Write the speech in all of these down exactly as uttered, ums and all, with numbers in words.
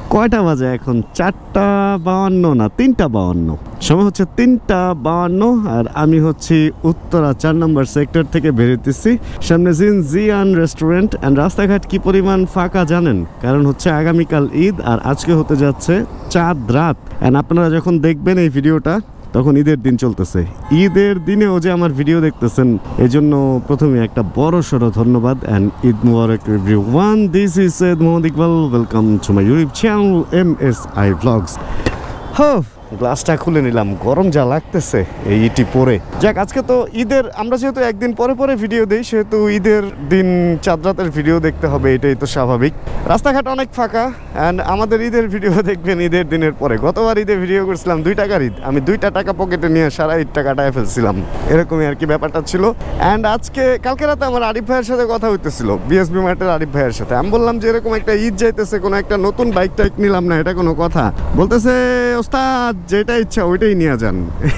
কয়টা বাজে এখন? চারটা বাউান্ন না তিনটা বাউান্ন, সময় হচ্ছে তিনটা বাউান্ন। আর আমি হচ্ছি উত্তরা চার নম্বর সেক্টর থেকে বেরোতেছি। সামনে জিন জিয়ান রেস্টুরেন্ট। অ্যান্ড রাস্তাঘাট কি পরিমাণ ফাঁকা জানেন? কারণ হচ্ছে আগামীকাল ঈদ আর আজকে হতে যাচ্ছে চাঁদ রাত। অ্যান্ড আপনারা যখন দেখবেন এই ভিডিওটা তখন ঈদের দিন চলতেছে। ঈদের দিনেও যে আমার ভিডিও দেখতেছেন এই জন্য প্রথমে একটা বড় সড়ো ধন্যবাদ। And Eid Mubarak everyone. This is Syed Mohammad Iqbal. Welcome to my YouTube channel M S I vlogs. হো, গ্লাসটা খুলে নিলাম, গরম যা লাগতেছে এই ইটি পরে। যাক, আজকে তো ঈদের, আমরা যেহেতু একদিন পরে পরে ভিডিও দিই সেহেতু ঈদের দিন চাঁদ রাতের ভিডিও দেখতে হবে, এটাই তো স্বাভাবিক। রাস্তাঘাট অনেক ফাঁকা। অ্যান্ড আমাদের ঈদের ভিডিও দেখবেন ঈদের দিনের পরে। গতবার ঈদের ভিডিও করছিলাম দুই টাকার ঈদ, আমি দুইটা টাকা পকেটে নিয়ে সারা ঈদটা কাটায় ফেলছিলাম, এরকমই আর কি ব্যাপারটা ছিল। অ্যান্ড আজকে কালকে রাতে আমার আরিফ ভাইয়ের সাথে কথা হইতেছিল, বিএসবি মার্টের আরিফ ভাইয়ের সাথে। আমি বললাম যে এরকম একটা ঈদ যাইতেছে, কোনো একটা নতুন বাইক টাইক নিলাম না, এটা কোনো কথা? বলতেছে ওস্তাদ যেটা ইচ্ছা ওইটাই নিয়ে যান।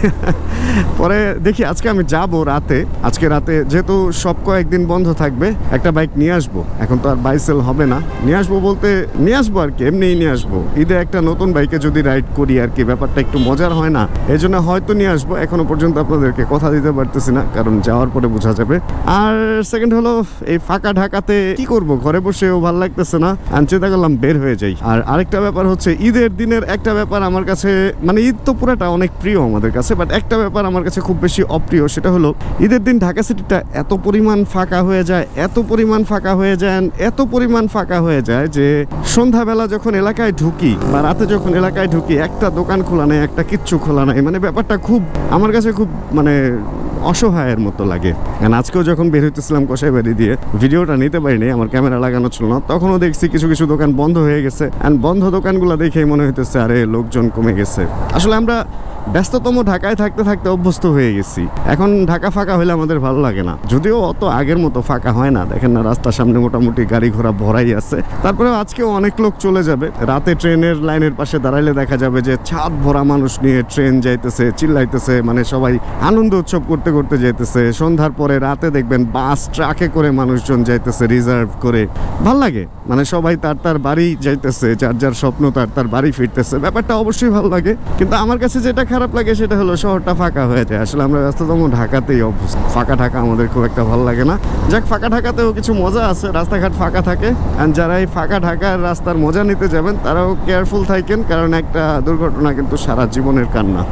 পরে দেখি আজকে আমি যাব রাতে, আজকে রাতে যেহেতু সব কয়েকদিন বন্ধ থাকবে একটা বাইক নিয়ে আসবো। এখন তো আর বাইসেল হবে না, নিয়ে আসবো বলতে নিয়ে আসবো আর কি, এমনিই নিয়ে আসবো। ঈদে একটা নতুন বাইকে যদি রাইড করি আর কি, ব্যাপারটা একটু মজার হয় না, এই জন্য হয়তো নিয়ে আসবো। এখনো পর্যন্ত আপনাদেরকে কথা দিতে পারতেছি না, কারণ যাওয়ার পরে বোঝা যাবে। আর সেকেন্ড হলো এই ফাঁকা ঢাকাতে কি করব, ঘরে বসেও ভালো লাগতেছে না, আমি চিন্তা করলাম বের হয়ে যাই। আর আরেকটা ব্যাপার হচ্ছে ঈদের দিনের একটা ব্যাপার আমার কাছে, মানে ঈদ তো পুরাটা অনেক প্রিয় আমাদের কাছে, বাট একটা ব্যাপার আমার কাছে খুব বেশি অপ্রিয়, সেটা হলো ঈদের দিন ঢাকা সিটিটা এত পরিমাণ ফাঁকা হয়ে যায়, এত পরিমাণ ফাঁকা হয়ে যায়, এত পরিমাণ ফাঁকা হয়ে যায় যে সন্ধ্যাবেলা যখন এলাকায় ঢুকি বা রাতে যখন এলাকায় ঢুকি একটা দোকান খোলা নেই, একটা কিচ্ছু খোলা নাই। মানে ব্যাপারটা খুব আমার কাছে খুব মানে অসহায়ের মতো লাগে। কারণ আজকেও যখন বের হইতেছিলাম কষাইবাড়ি দিয়ে, ভিডিওটা নিতে পারিনি, আমার ক্যামেরা লাগানো ছিল না, তখনও দেখছি কিছু কিছু দোকান বন্ধ হয়ে গেছে। অ্যান্ড বন্ধ দোকানগুলো দেখেই মনে হইতেছে আরে লোকজন কমে গেছে। আসলে আমরা ব্যস্ততম ঢাকায় থাকতে থাকতে অভ্যস্ত হয়ে গেছি, এখন ঢাকা ফাঁকা হলে আমাদের ভালো লাগে না। যদিও অত আগের মতো ফাঁকা হয় না, দেখেন না রাস্তার সামনে মোটামুটি গাড়ি ঘোড়া ভরাই আছে। তারপরে আজকেও অনেক লোক চলে যাবে, রাতে ট্রেনের লাইনের পাশে দাঁড়াইলে দেখা যাবে যে ছাদ ভরা মানুষ নিয়ে ট্রেন যাইতেছে, চিল্লাইতেছে, মানে সবাই আনন্দ উৎসব করতে করতে যাইতেছে। সন্ধ্যার পরে রাতে দেখবেন বাস ট্রাকে করে মানুষজন যাইতেছে রিজার্ভ করে, ভাল লাগে। মানে সবাই তার তার বাড়ি যাইতেছে, যার যার স্বপ্ন তার তার বাড়ি ফিরতেছে, ব্যাপারটা অবশ্যই ভালো লাগে। কিন্তু আমার কাছে যেটা খারাপ লাগে সেটা হলো শহরটা ফাঁকা হয়ে যায়। আসলে আমরা ব্যস্ততম ঢাকাতেই অভ্যস্ত, ফাঁকা ঢাকা আমাদের খুব একটা ভালো লাগে না। যাক, ফাঁকা ঢাকাতেও কিছু মজা আছে, রাস্তাঘাট ফাঁকা থাকে। অ্যান্ড যারা এই ফাঁকা ঢাকার রাস্তার মজা নিতে যাবেন তারাও কেয়ারফুল থাকেন, কারণ একটা দুর্ঘটনা কিন্তু সারা জীবনের কান্না।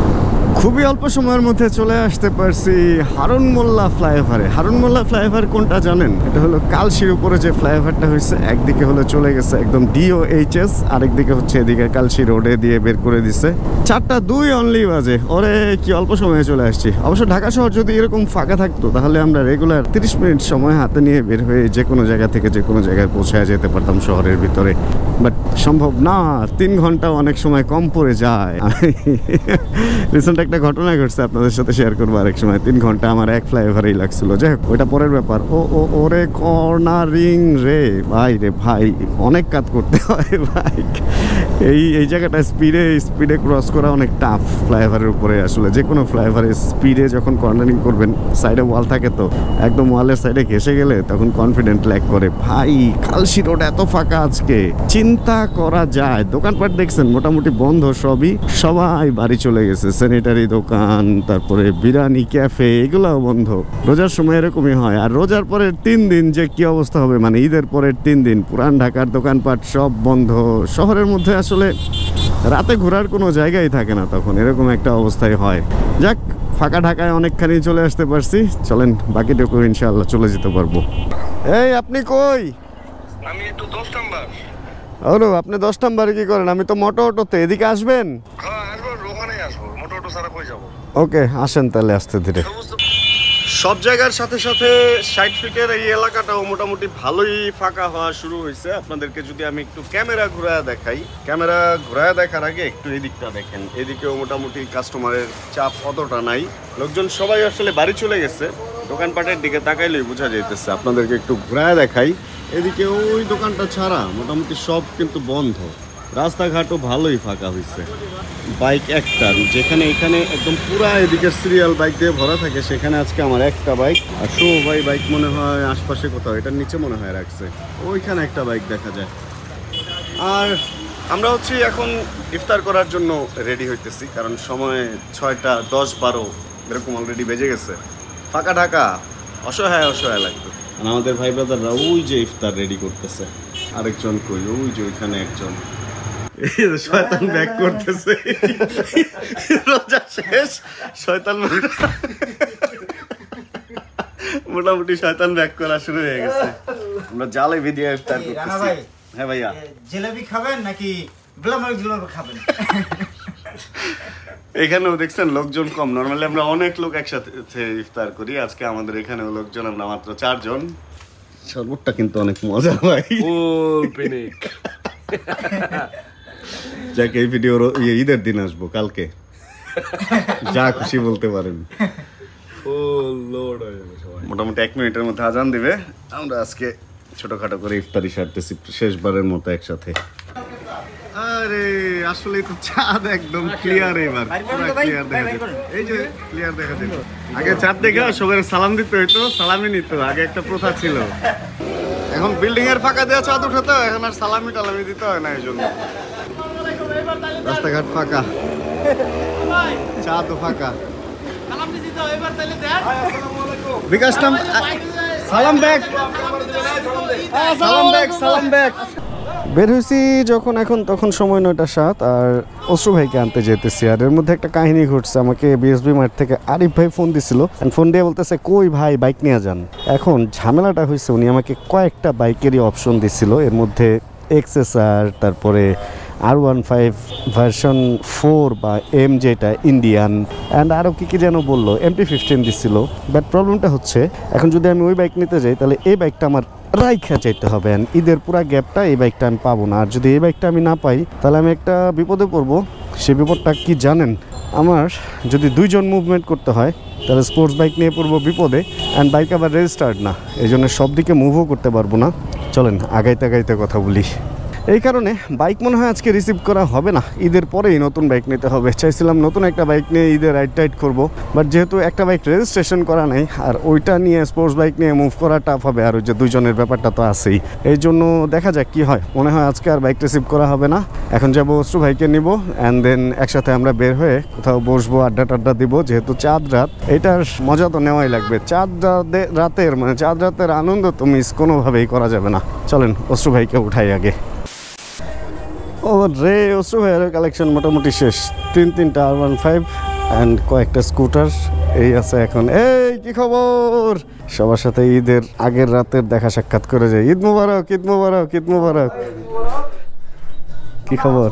খুবই অল্প সময়ের মধ্যে চলে আসতে পারছি হারুন মোল্লা ফ্লাইওভারে। হারুন মোল্লা ফ্লাইওভার কোনটা জানেন? এটা হলো কালশির উপরে যে ফ্লাইওভারটা হয়েছে, একদিকে হলো চলে গেছে একদম ডিও এইচএস, আরেকদিকে হচ্ছে এদিকে কালশি রোডে দিয়ে বের করে দিছে। চারটা দুই অনলি বাজে, ওরে কি অল্প সময়ে চলে আসছি। অবশ্য ঢাকা শহর যদি এরকম ফাঁকা থাকতো তাহলে আমরা রেগুলার তিরিশ মিনিট সময় হাতে নিয়ে বের হয়ে যে কোনো জায়গা থেকে যে কোনো জায়গায় পৌঁছায় যেতে পারতাম শহরের ভিতরে, বাট সম্ভব না। তিন ঘন্টা অনেক সময় কম পড়ে যায়। রিসেন্ট একটা ঘটনা ঘটছে, আপনাদের সাথে শেয়ার করবো আরেক সময়। তিন ঘন্টা আমার এক ফ্লাইওভারেই লাগছিল। যাই হোক, ওইটা পরের ব্যাপার। ও ও ওরে কর্নারিং রে ভাই রে ভাই, অনেক কাজ করতে হয় ভাই। এই এই জায়গাটা স্পিডে স্পিডে ক্রস করা অনেক টাফ ফ্লাইওভারের উপরে। আসলে যে কোনো ফ্লাইওভারে স্পিডে যখন কর্নারিং করবেন, সাইডে ওয়াল থাকে তো একদম ওয়ালের সাইডে ঘেসে গেলে তখন কনফিডেন্ট ল্যাক করে ভাই। কালশি রোড এত ফাঁকা আজকে, চিন্তা করা যায়। দোকানপাট দেখছেন মোটামুটি বন্ধ সবই, সবাই বাড়ি চলে গেছে। স্যানিটারি দোকান, তারপরে বিরিয়ানি ক্যাফে, এগুলাও বন্ধ। রোজার সময় এরকমই হয়। আর রোজার পরের তিন দিন যে কি অবস্থা হবে, মানে ঈদের পরের তিন দিন পুরান ঢাকার দোকানপাট সব বন্ধ। শহরের মধ্যে আসলে রাতে ঘোরার কোনো জায়গাই থাকে না, তখন এরকম একটা অবস্থায় হয়। যাক, ফাঁকা ঢাকায় অনেকখানি চলে আসতে পারছি। চলেন বাকিটুকু ইনশাআল্লাহ চলে যেতে পারবো। এই আপনি কই? আমি একটু দশ নাম্বার। ওরো, আপনি দশ নাম্বারে কি করেন? আমি তো মোটো অটোতে। এদিকে আসবেন? হ্যাঁ আসবো, ওখানেই আসবো। মোটো অটো ছাড়া কই যাবো? ওকে, আসেন তাহলে আস্তে ধীরে। সব জায়গার সাথে সাথে ষাট ফিটের এই এলাকাটাও মোটামুটি ভালোই ফাঁকা হওয়া শুরু হয়েছে। আপনাদেরকে যদি আমি একটু ক্যামেরা ঘুরায় দেখাই, ক্যামেরা ঘুরায় দেখার আগে একটু এদিকটা দেখেন। এদিকেও মোটামুটি কাস্টমারের চাপ অতটা নাই, লোকজন সবাই আসলে বাড়ি চলে গেছে। দোকানপাটের দিকে তাকাইলেই বোঝা যাইতেছে। আপনাদেরকে একটু ঘুরায় দেখাই, এদিকে ওই দোকানটা ছাড়া মোটামুটি সব কিন্তু বন্ধ। রাস্তাঘাটও ভালোই ফাঁকা হয়েছে। বাইক একটা, যেখানে এখানে একদম পুরা এদিকে সিরিয়াল বাইক দিয়ে ভরা থাকে, সেখানে আজকে আমার একটা বাইক। আর শো ভাই বাইক মনে হয় আশপাশে কোথাও, এটার নিচে মনে হয় রাখছে, ওইখানে একটা বাইক দেখা যায়। আর আমরা হচ্ছে এখন ইফতার করার জন্য রেডি হইতেছি, কারণ সময় ছয়টা দশ বারো এরকম অলরেডি বেজে গেছে। ফাঁকা ঢাকা, অসহায় অসহায় লাগতো। আর আমাদের ভাই ব্রাদাররা ওই যে ইফতার রেডি করতেছে, আরেকজন কই, ওই যে ওইখানে একজন শয়তান ব্যাক করতেছে। রোজা শেষ, শয়তান মোটামুটি শয়তান ব্যাক করা শুরু হয়ে গেছে। আমরা জালে ভিডিও ইফতার করতেছি। হ্যাঁ ভাইয়া, জিলাপি খাবেন নাকি ব্লামার জিলাপি খাবেন? এখানেও দেখছেন লোকজন কম। নরমালি আমরা অনেক লোক একসাথে ইফতার করি, আজকে আমাদের এখানেও লোকজন আমরা মাত্র চারজন। শরবতটা কিন্তু অনেক মজা ভাই, ফুল পিনিক। যাকে এই ভিডিওর ঈদের দিন আসবো কালকে, যা খুশি বলতে পারেন। ফুল লোড হয়ে যাবে সবাই। মোটামুটি এক মিনিটের মধ্যে আজান দিবে। আমরা আজকে ছোটখাটো করে ইফতারি সারতেছি শেষবারের মতো একসাথে। আরে আসলে তো চাঁদ একদম ক্লিয়ার, এবার পুরো ক্লিয়ার দেখা যাচ্ছে। এই যে ক্লিয়ার দেখা যাচ্ছে। আগে চাঁদ দেখে সবাই সালাম দিতে হইতো, সালামি নিত, আগে একটা প্রথা ছিল। এখন বিল্ডিং এর ফাঁকা দেওয়া চাঁদ উঠাতে হয়, এখন আর সালামি টালামি দিতে হয় না। এই জন্য রাস্তাঘাট ফাঁকা, চাঁদও ফাঁকা। বিকাশটা সালাম ব্যাক, সালাম ব্যাক, সালাম ব্যাক। বের হয়েছি যখন এখন, তখন সময় নয়টা সাত, আর অশ্রু ভাইকে আনতে যেতেছি। আর এর মধ্যে একটা কাহিনী ঘটছে। আমাকে বিএসবি মার্ট থেকে আরিফ ভাই ফোন দিছিল, ফোন দিয়ে বলতেছে কই ভাই বাইক নিয়ে যান। এখন ঝামেলাটা হয়েছে, উনি আমাকে কয়েকটা বাইকেরই অপশন দিছিল, এর মধ্যে এক্সএসআর, তারপরে R one five version four বা এম যেটা ইন্ডিয়ান, অ্যান্ড আরও কী কী যেন বললো, এমটি ফিফটিন দিচ্ছিল। বাট প্রবলেমটা হচ্ছে এখন যদি আমি ওই বাইক নিতে যাই তাহলে এই বাইকটা আমার রাইখা চাইতে হবে, অ্যান্ড ঈদের পুরো গ্যাপটা এই বাইকটা আমি পাবো না। আর যদি এই বাইকটা আমি না পাই তাহলে আমি একটা বিপদে পড়বো। সে বিপদটা কি জানেন? আমার যদি দুইজন মুভমেন্ট করতে হয় তাহলে স্পোর্টস বাইক নিয়ে পড়বো বিপদে, অ্যান্ড বাইক আবার রেজিস্টার্ড না, এই জন্য সব দিকে মুভও করতে পারবো না। চলেন আগাইতে আগাইতে কথা বলি। এই কারণে বাইক মনে হয় আজকে রিসিভ করা হবে না, ঈদের পরেই নতুন বাইক নিতে হবে। চাইছিলাম নতুন একটা বাইক নিয়ে ঈদের রাইড টাইড করবো, বাট যেহেতু একটা বাইক রেজিস্ট্রেশন করা নেই, আর ওইটা নিয়ে স্পোর্টস বাইক নিয়ে মুভ করা টাফ হবে, আর ওই যে দুইজনের ব্যাপারটা তো আছেই। এই জন্য দেখা যাক কি হয়। মনে হয় আজকে আর বাইক রিসিভ করা হবে না। এখন যাবো অশ্রু ভাইকে নিব, অ্যান্ড দেন একসাথে আমরা বের হয়ে কোথাও বসবো, আড্ডা টাড্ডা দিব। যেহেতু চাঁদ রাত, এটার মজা তো নেওয়াই লাগবে। চাঁদ রাতের মানে চাঁদ রাতের আনন্দ তো মিস কোনোভাবেই করা যাবে না। চলেন অশ্রু ভাইকে উঠাই আগে। ও রে, অশ্রু ভাইয়ের কালেকশন মোটামুটি শেষ। তিন তিনটা আর ওয়ান ফাইভ অ্যান্ড কয়েকটা স্কুটার এই আছে এখন। এই কি খবর? সবার সাথে ঈদের আগের রাতের দেখা সাক্ষাৎ করে যায়। ঈদ মুবারক, ঈদ মুবারক, ঈদ মুবারক। কি খবর?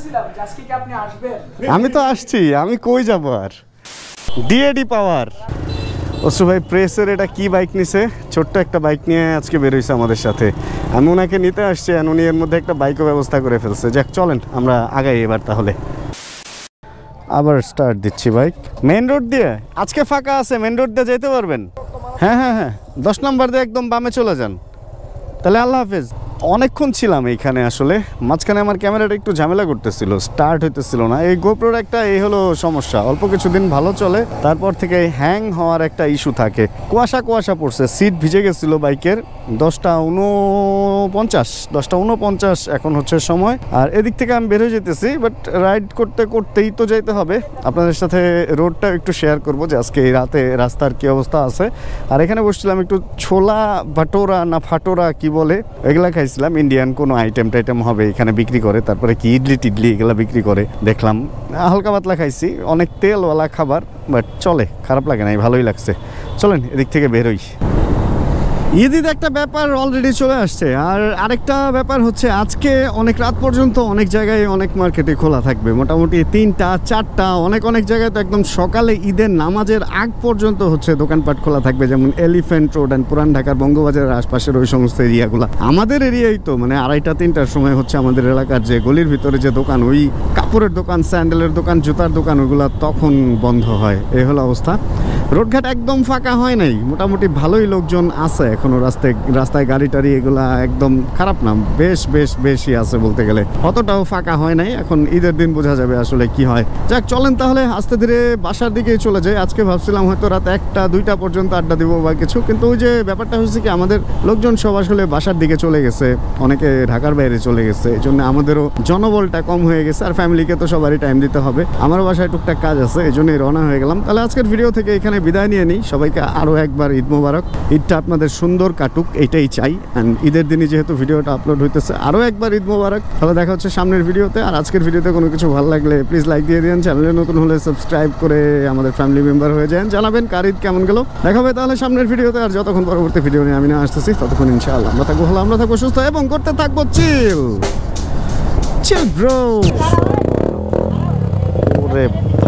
আমি তো আসছি, আমি কই যাব আর। ডিএডি পাওয়ার। অশ্রু ভাই প্রেসের এটা কি বাইক নিছে, ছোট্ট একটা বাইক নিয়ে আজকে বেরোইছে আমাদের সাথে। আমি ওনাকে নিতে আসছি, আর উনি এর মধ্যে একটা বাইকও ব্যবস্থা করে ফেলছে। যাক চলেন আমরা আগাই এবার তাহলে। আবার স্টার্ট দিচ্ছি বাইক। মেন রোড দিয়ে আজকে ফাঁকা আছে, মেন রোড দিয়ে যেতে পারবেন? হ্যাঁ হ্যাঁ হ্যাঁ, দশ নম্বর দিয়ে একদম বামে চলে যান। তাহলে আল্লাহ হাফেজ। অনেকক্ষণ ছিলাম এইখানে, আসলে মাঝখানে আমার ক্যামেরাটা একটু ঝামেলা করতেছিল, স্টার্ট হইতেছিল না। এই গোপ্রোর একটা এই হলো সমস্যা, অল্প কিছুদিন ভালো চলে, তারপর থেকে হ্যাং হওয়ার একটা ইস্যু থাকে। কুয়াশা কুয়াশা পড়ছে, সিট ভিজে গেছিলো বাইকের। দশটা উনপঞ্চাশ দশটা উনপঞ্চাশ এখন হচ্ছে সময়, আর এদিক থেকে আমি বের হয়ে যেতেছি। বাট রাইড করতে করতেই তো যাইতে হবে। আপনাদের সাথে রোডটা একটু শেয়ার করবো যে আজকে এই রাতে রাস্তার কী অবস্থা আছে। আর এখানে বসছিলাম একটু ছোলা ভাটোরা না ফাটোরা কি বলে, এগুলা খাইছিলাম। ইন্ডিয়ান কোনো আইটেম টাইটেম হবে এখানে বিক্রি করে, তারপরে কি ইডলি টিডলি এগুলা বিক্রি করে দেখলাম। হালকা পাতলা খাইছি, অনেক তেলওয়ালা খাবার, বাট চলে, খারাপ লাগে নাই, ভালোই লাগছে। চলেন এদিক থেকে বেরোই। ঈদ ঈদ একটা ব্যাপার অলরেডি চলে আসছে। আর আরেকটা ব্যাপার হচ্ছে আজকে অনেক রাত পর্যন্ত অনেক জায়গায় অনেক মার্কেটে খোলা থাকবে, মোটামুটি তিনটা চারটা, অনেক অনেক জায়গায় তো একদম সকালে ঈদের নামাজের আগ পর্যন্ত হচ্ছে দোকানপাট খোলা থাকবে, যেমন এলিফ্যান্ট রোড অ্যান্ড পুরান ঢাকার বঙ্গবাজারের আশপাশের ওই সমস্ত এরিয়াগুলো। আমাদের এরিয়াই তো মানে আড়াইটা তিনটার সময় হচ্ছে আমাদের এলাকার যে গলির ভিতরে যে দোকান, ওই কাপড়ের দোকান, স্যান্ডেলের দোকান, জুতার দোকান, ওইগুলো তখন বন্ধ হয়। এই হলো অবস্থা। রোডঘাট একদম ফাঁকা হয় নাই, মোটামুটি ভালোই লোকজন আছে। এখনো রাস্তায় রাস্তায় গাড়ি টাড়ি এগুলা একদম খারাপ না, বেশ বেশ বেশি আছে বলতে গেলে, অতটাও ফাঁকা হয় নাই। এখন ঈদের দিন বোঝা যাবে আসলে কি হয়। যাক চলেন তাহলে আস্তে ধীরে বাসার দিকেই চলে যাই। আজকে ভাবছিলাম হয়তো রাত একটা দুইটা পর্যন্ত আড্ডা দিব বা কিছু, কিন্তু ওই যে ব্যাপারটা হচ্ছে কি আমাদের লোকজন সব আসলে বাসার দিকে চলে গেছে, অনেকে ঢাকার বাইরে চলে গেছে, এই জন্য আমাদেরও জনবলটা কম হয়ে গেছে। আর ফ্যামিলিকে তো সবারই টাইম দিতে হবে, আমার বাসায় টুকটাক কাজ আছে, এই জন্যই রওনা হয়ে গেলাম। তাহলে আজকের ভিডিও থেকে এখানে বিদায় নিয়ে নিই। সবাইকে আরও একবার ঈদ মোবারক, ঈদটা আপনাদের সুন্দর কাটুক এটাই চাই। অ্যান্ড ঈদের দিনই যেহেতু ভিডিওটা আপলোড হইতেছে, আরও একবার ঈদ মোবারক। তাহলে দেখা হচ্ছে সামনের ভিডিওতে। আর আজকের ভিডিওতে কোনো কিছু ভালো লাগলে প্লিজ লাইক দিয়ে দিন, চ্যানেলে নতুন হলে সাবস্ক্রাইব করে আমাদের ফ্যামিলি মেম্বার হয়ে যান, জানাবেন কার ঈদ কেমন গেল। দেখা হবে তাহলে সামনের ভিডিওতে। আর যতক্ষণ পরবর্তী ভিডিও নিয়ে আমি না আসতেছি ততক্ষণ ইনশাআল্লাহ আমরা থাকবো ভালো, আমরা থাকবো সুস্থ এবং করতে থাকবো চিল চিল ব্রো। ওরে